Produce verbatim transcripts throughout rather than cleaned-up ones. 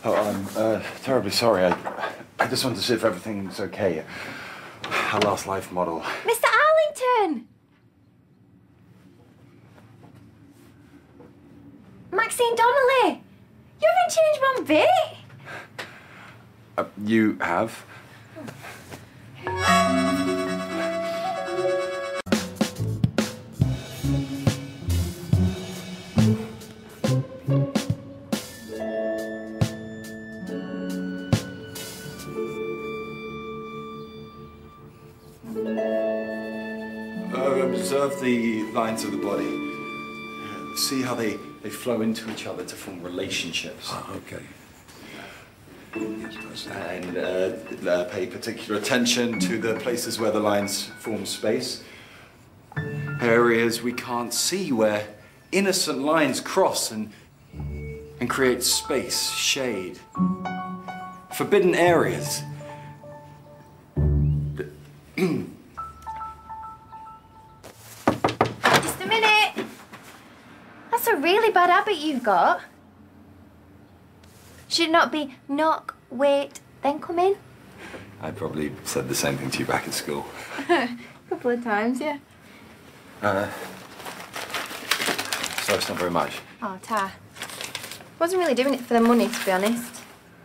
Oh, I'm uh, terribly sorry. I, I just wanted to see if everything's okay. Our last life model. Mister Arlington! Maxine Donnelly! You haven't changed one bit! Uh, you have? Uh, observe the lines of the body. Uh, see how they, they flow into each other to form relationships. Oh, okay. And uh, uh, pay particular attention to the places where the lines form space. Areas we can't see where innocent lines cross and, and create space, shade. Forbidden areas. Just a minute. That's a really bad habit you've got. Should it not be knock, wait, then come in? I probably said the same thing to you back at school. A couple of times, yeah. Uh, so it's not very much. Oh, Ta. Wasn't really doing it for the money, to be honest.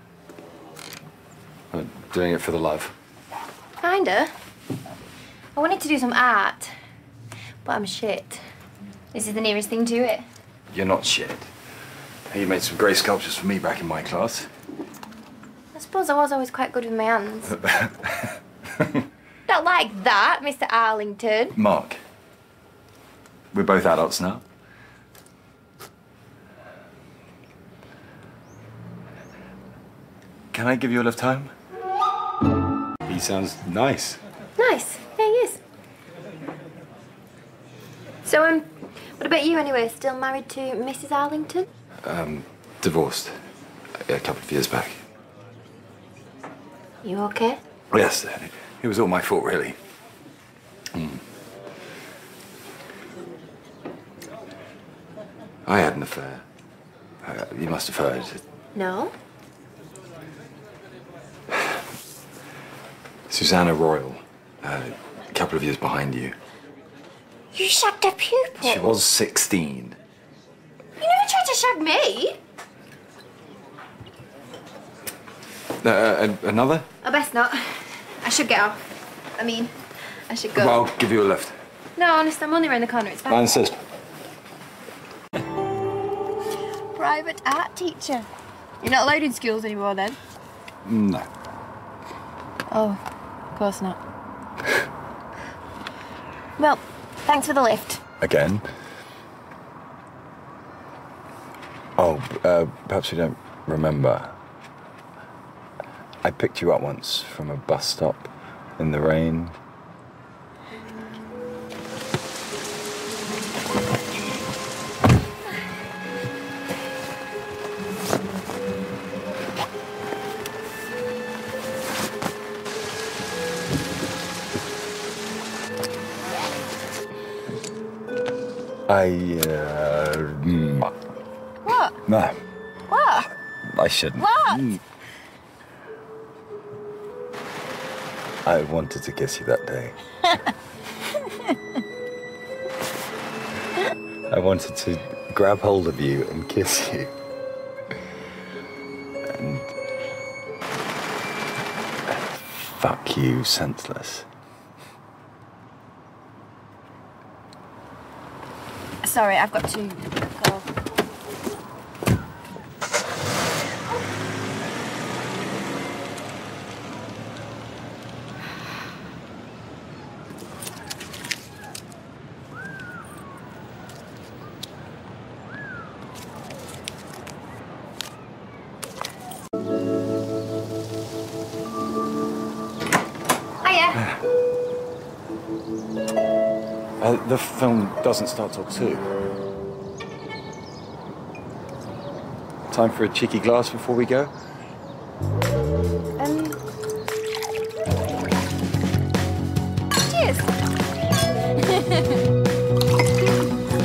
I'm doing it for the love. Kinda. I wanted to do some art, but I'm shit. This is the nearest thing to it. You're not shit. You made some great sculptures for me back in my class. I suppose I was always quite good with my hands. Not like that, Mister Arlington. Mark, we're both adults now. Can I give you a lift home? He sounds nice. Nice. Yeah, he is. So, um, what about you anyway? Still married to Missus Arlington? Um, divorced a couple of years back. You okay? Yes, it was all my fault, really. Mm. I had an affair. Uh, you must have heard. No. Susanna Royal, uh, a couple of years behind you. You shagged a pupil? She was sixteen. You never tried to shag me. Uh, another? I best not. I should get off. I mean, I should go. Well, I'll give you a lift. No, honest, I'm only around the corner. It's fine. I insist. Private art teacher. You're not allowed in schools anymore, then? No. Oh, of course not. Well, thanks for the lift. Again? Oh, uh, perhaps you don't remember. I picked you up once from a bus stop in the rain. I, uh... Mm. What? No. What? I shouldn't. What? Mm. I wanted to kiss you that day. I wanted to grab hold of you and kiss you. And fuck you senseless. Sorry, I've got to go. Uh, the film doesn't start till two. Time for a cheeky glass before we go? Um. Cheers.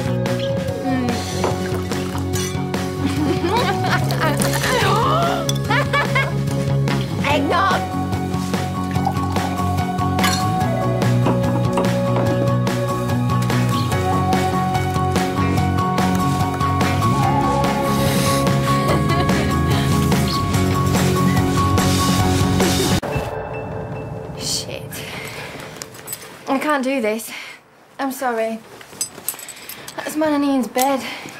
mm. I can't do this. I'm sorry. That's man in Ian's bed.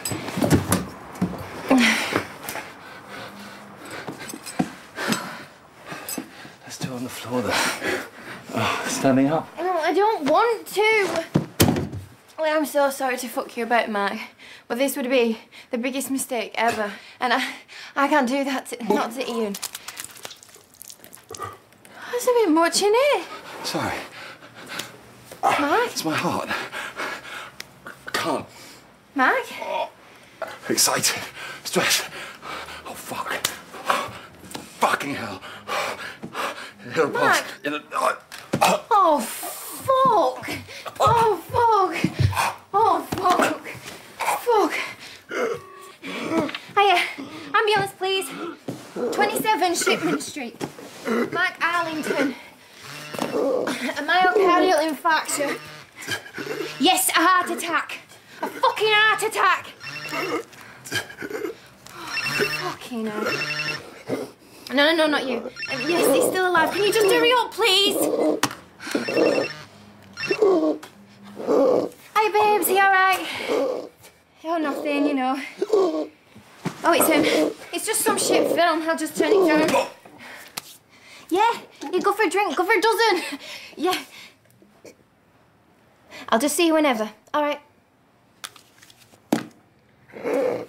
Let's do it on the floor then. Oh, standing up. No, I don't want to. Well, I'm so sorry to fuck you about, Mark. But this would be the biggest mistake ever. And I I can't do that to, not to Ian. There's a bit much in it. Sorry. Mark? It's my heart. I can't. Mark? Oh, excited. Stressed. Oh, fuck. Fucking hell. It'll pass. Mark? In a, oh, Oh, fuck. Oh, fuck. Oh, fuck. Fuck. Hiya. Ambulance, please. twenty-seven Shipman Street. Mark Arlington. A myocardial infarction. Yes, a heart attack. A fucking heart attack. Oh, fucking hell. No, no, no, not you. Um, yes, he's still alive. Can you just hurry up, please? Hi, babes. Are you all right? Oh, nothing, you know. Oh, it's um, it's just some shit film. I'll just turn it down. Yeah, you go for a drink. Go for a dozen. Yeah. I'll just see you whenever. All right.